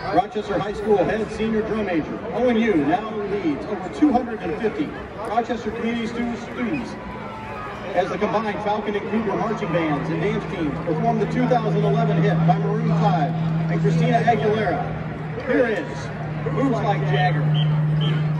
Rochester High School head senior drum major, ONU now leads over 250 Rochester Community students as the combined Falcon and Cougar marching bands and dance teams perform the 2011 hit by Maroon 5 and Christina Aguilera. Here is Moves Like Jagger.